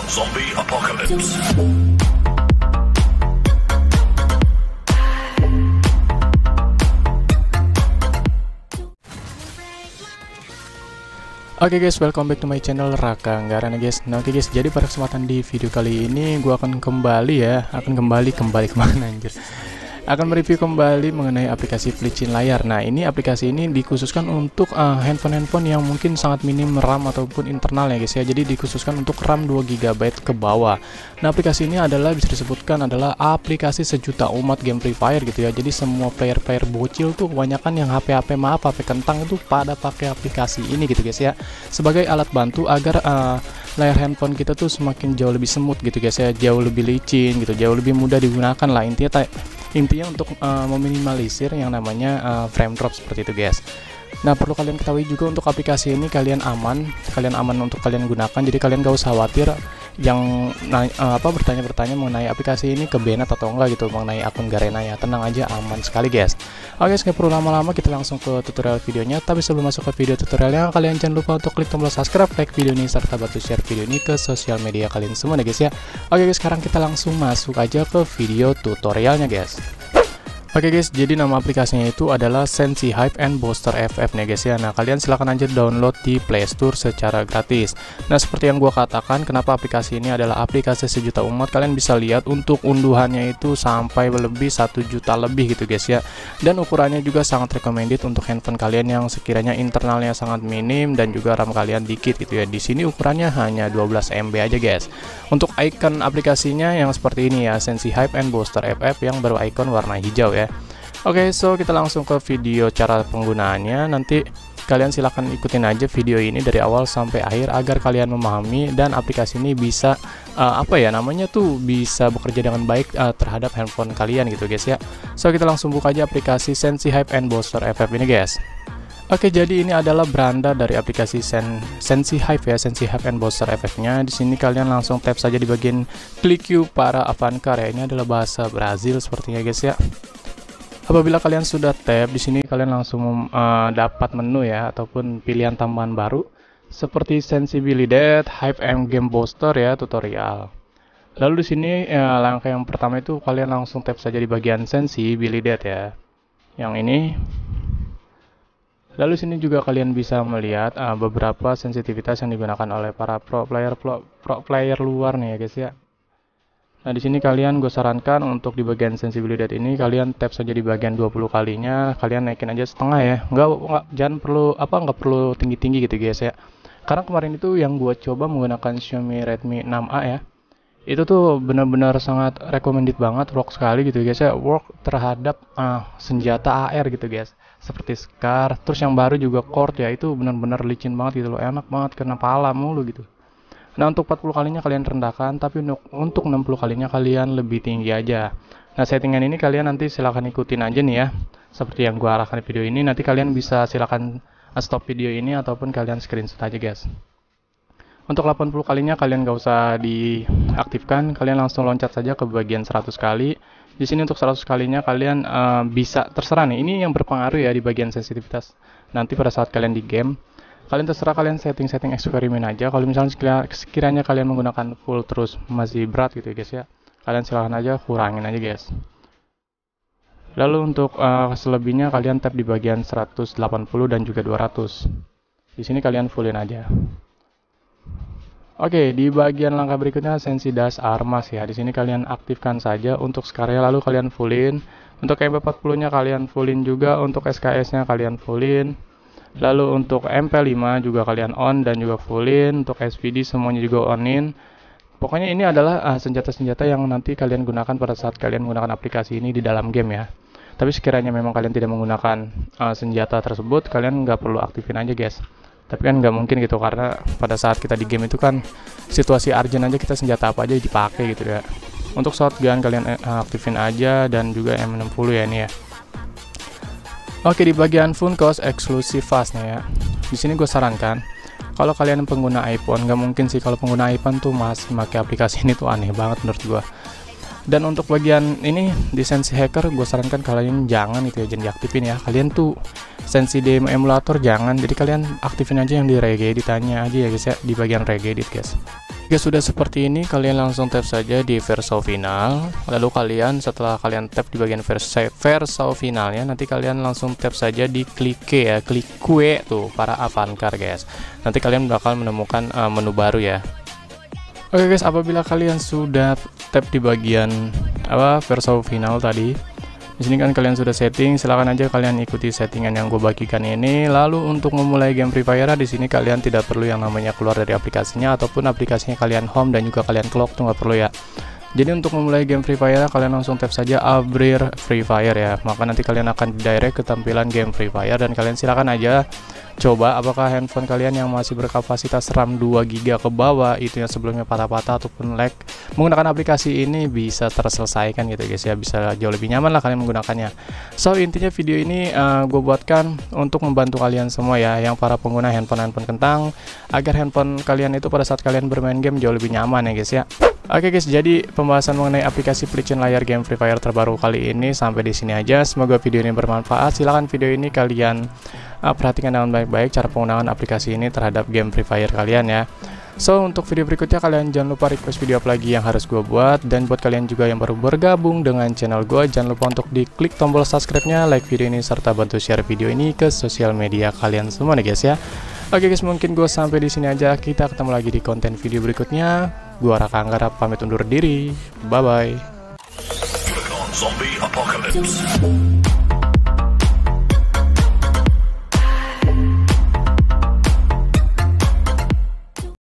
Zombie Apocalypse. Oke guys, welcome back to my channel Raka Anggaran ya guys. Nah oke guys, jadi pada kesempatan di video kali ini gua akan kembali kemana anjir. Akan mereview kembali mengenai aplikasi pelicin layar. Nah, ini aplikasi ini dikhususkan untuk handphone-handphone yang mungkin sangat minim RAM ataupun internal ya guys ya. Jadi dikhususkan untuk RAM 2 GB ke bawah. Nah, aplikasi ini adalah bisa disebutkan adalah aplikasi sejuta umat game Free Fire gitu ya. Jadi semua player-player bocil tuh kebanyakan yang HP kentang itu pada pakai aplikasi ini gitu guys ya. Sebagai alat bantu agar layar handphone kita tuh semakin jauh lebih smooth gitu guys ya, jauh lebih licin gitu, jauh lebih mudah digunakan lah intinya untuk meminimalisir yang namanya frame drop seperti itu guys. Nah, perlu kalian ketahui juga untuk aplikasi ini kalian aman untuk kalian gunakan, jadi kalian gak usah khawatir yang bertanya-bertanya mengenai aplikasi ini kebanet atau enggak gitu, mengenai akun Garena ya. Tenang aja, aman sekali guys. Oke guys, nggak perlu lama-lama, kita langsung ke tutorial videonya. Tapi sebelum masuk ke video tutorialnya, kalian jangan lupa untuk klik tombol subscribe, like video ini, serta bantu share video ini ke sosial media kalian semua ya guys ya. Oke guys, sekarang kita langsung masuk aja ke video tutorialnya guys. Oke guys, jadi nama aplikasinya itu adalah Sensi Hype and Booster FF nih guys ya. Nah, kalian silahkan aja download di Play Store secara gratis. Nah, seperti yang gua katakan, kenapa aplikasi ini adalah aplikasi sejuta umat, kalian bisa lihat untuk unduhannya itu sampai lebih 1 juta lebih gitu guys ya. Dan ukurannya juga sangat recommended untuk handphone kalian yang sekiranya internalnya sangat minim dan juga RAM kalian dikit gitu ya. Di sini ukurannya hanya 12 MB aja guys. Untuk icon aplikasinya yang seperti ini ya, Sensi Hype and Booster FF yang berikon warna hijau ya. Oke, so kita langsung ke video cara penggunaannya. Nanti kalian silahkan ikutin aja video ini dari awal sampai akhir agar kalian memahami dan aplikasi ini bisa bisa bekerja dengan baik terhadap handphone kalian gitu guys ya. So kita langsung buka aja aplikasi Sensi Hype and Booster FF ini guys. Oke, jadi ini adalah beranda dari aplikasi Sensi Hype ya, Sensi Hype and Booster FF-nya. Di sini kalian langsung tap saja di bagian klik you para Avancar ya. Ini adalah bahasa Brazil sepertinya guys ya. Apabila kalian sudah tap di sini, kalian langsung dapat menu ya ataupun pilihan tambahan baru seperti Sensibilidad, Hype and Game Booster ya, tutorial. Lalu di sini langkah yang pertama itu kalian langsung tap saja di bagian Sensibilidad ya. Yang ini. Lalu sini juga kalian bisa melihat beberapa sensitivitas yang digunakan oleh para pro player luar nih ya guys ya. Nah, di sini gue sarankan untuk di bagian sensibilidad ini kalian tap saja di bagian 20 kalinya, kalian naikin aja setengah ya. Jangan perlu tinggi-tinggi gitu guys ya. Karena kemarin itu yang gue coba menggunakan Xiaomi Redmi 6A ya. Itu tuh benar-benar sangat recommended banget, work sekali gitu guys ya, work terhadap senjata AR gitu guys, seperti Scar. Terus yang baru juga Cord ya, itu benar-benar licin banget gitu loh, enak banget kena pala mulu gitu. Nah, untuk 40 kalinya kalian rendahkan, tapi untuk 60 kalinya kalian lebih tinggi aja. Nah, settingan ini kalian nanti silahkan ikutin aja nih ya, seperti yang gua arahkan di video ini. Nanti kalian bisa silahkan stop video ini ataupun kalian screenshot aja guys. Untuk 80 kalinya kalian gak usah diaktifkan, kalian langsung loncat saja ke bagian 100 kali. Di sini untuk 100 kalinya kalian bisa terserah nih, ini yang berpengaruh ya di bagian sensitivitas. Nanti pada saat kalian di game, kalian terserah kalian setting eksperimen aja. Kalau misalnya sekiranya kalian menggunakan full terus masih berat gitu ya guys ya, kalian silahkan aja kurangin aja guys. Lalu untuk selebihnya kalian tap di bagian 180 dan juga 200. Di sini kalian fullin aja. Oke, di bagian langkah berikutnya Sensi Das Armas ya. Di sini kalian aktifkan saja untuk Scarnya, lalu kalian fullin. Untuk MP40-nya kalian fullin juga, untuk SKS-nya kalian fullin. Lalu untuk MP5 juga kalian on dan juga fullin, untuk SPD semuanya juga onin. Pokoknya ini adalah senjata-senjata yang nanti kalian gunakan pada saat kalian menggunakan aplikasi ini di dalam game ya. Tapi sekiranya memang kalian tidak menggunakan senjata tersebut, kalian nggak perlu aktifin aja guys. Tapi kan nggak mungkin gitu, karena pada saat kita di game itu kan situasi urgent aja, kita senjata apa aja dipakai gitu ya. Untuk shotgun kalian aktifin aja dan juga M60 ya ini ya. Oke, di bagian Phone Cost Exclusive Fast nih ya. Di sini gue sarankan kalau kalian pengguna iPhone, nggak mungkin sih kalau pengguna iPhone tuh masih pakai aplikasi ini tuh, aneh banget menurut gue. Dan untuk bagian ini di Sensi Hacker, gue sarankan kalian jangan itu ya, jangan diaktifin ya. Kalian tuh Sensi DM emulator jangan, jadi kalian aktifin aja yang di regedit aja ya guys ya, di bagian regedit guys. Jika sudah seperti ini, kalian langsung tap saja di Verso Final. Lalu kalian setelah kalian tap di bagian Verso finalnya, nanti kalian langsung tap saja di klik ya, klik kue tuh para Avantgar guys. Nanti kalian bakal menemukan menu baru ya. Oke guys, apabila kalian sudah tap di bagian Verso Final tadi, di sini kan kalian sudah setting, silahkan aja kalian ikuti settingan yang gue bagikan ini. Lalu untuk memulai game Free Fire, di sini kalian tidak perlu yang namanya keluar dari aplikasinya, ataupun aplikasinya kalian home dan juga kalian clock tuh nggak perlu ya. Jadi untuk memulai game Free Fire, kalian langsung tap saja Abrir Free Fire ya. Maka nanti kalian akan direct ke tampilan game Free Fire, dan kalian silakan aja coba apakah handphone kalian yang masih berkapasitas RAM 2GB ke bawah, itu yang sebelumnya patah-patah ataupun lag, menggunakan aplikasi ini bisa terselesaikan gitu guys ya, bisa jauh lebih nyaman lah kalian menggunakannya. So intinya video ini gue buatkan untuk membantu kalian semua ya, yang para pengguna handphone kentang, agar handphone kalian itu pada saat kalian bermain game jauh lebih nyaman ya guys ya. Oke guys, jadi pembahasan mengenai aplikasi pelicin layar game Free Fire terbaru kali ini sampai di sini aja. Semoga video ini bermanfaat. Silahkan video ini kalian perhatikan dengan baik-baik cara penggunaan aplikasi ini terhadap game Free Fire kalian ya. So untuk video berikutnya kalian jangan lupa request video apa lagi yang harus gue buat. Dan buat kalian juga yang baru bergabung dengan channel gue, jangan lupa untuk diklik tombol subscribe-nya, like video ini, serta bantu share video ini ke sosial media kalian semua nih guys ya. Oke guys, mungkin gue sampai di sini aja. Kita ketemu lagi di konten video berikutnya. Gua Raka Anggara pamit undur diri. Bye bye.